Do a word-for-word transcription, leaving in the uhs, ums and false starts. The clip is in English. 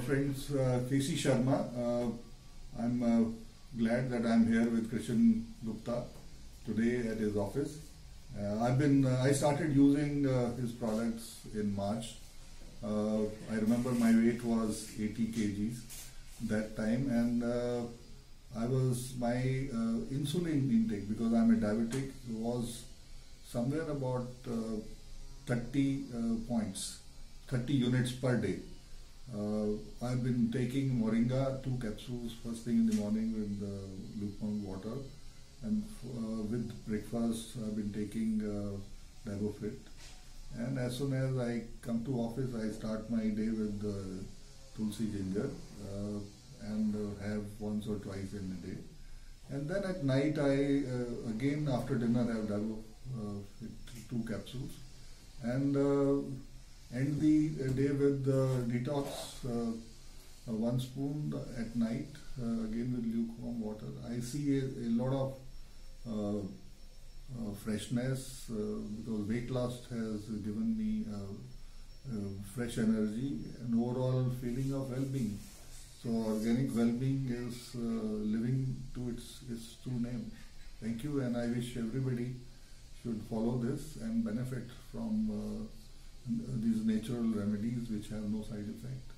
friends, uh, K C Sharma. Uh, I'm uh, glad that I'm here with Krishan Gupta today at his office. Uh, I've been, uh, I started using uh, his products in March. Uh, I remember my weight was eighty kilograms that time, and uh, I was, my uh, insulin intake, because I'm a diabetic, was somewhere about uh, thirty uh, points, thirty units per day. Uh, I've been taking Moringa, two capsules first thing in the morning with uh, lukewarm water, and uh, with breakfast I've been taking uh, Diabofit. And as soon as I come to office, I start my day with uh, Tulsi Ginger uh, and uh, have once or twice in a day. And then at night I uh, again after dinner have Diabofit, two capsules, and uh, end the day with uh, detox, uh, uh, one spoon at night, uh, again with lukewarm water. I see a, a lot of uh, uh, freshness uh, because weight loss has given me uh, uh, fresh energy and overall feeling of well-being. So organic well-being is uh, living to its, its true name. Thank you, and I wish everybody should follow this and benefit from uh, these natural remedies which have no side effect.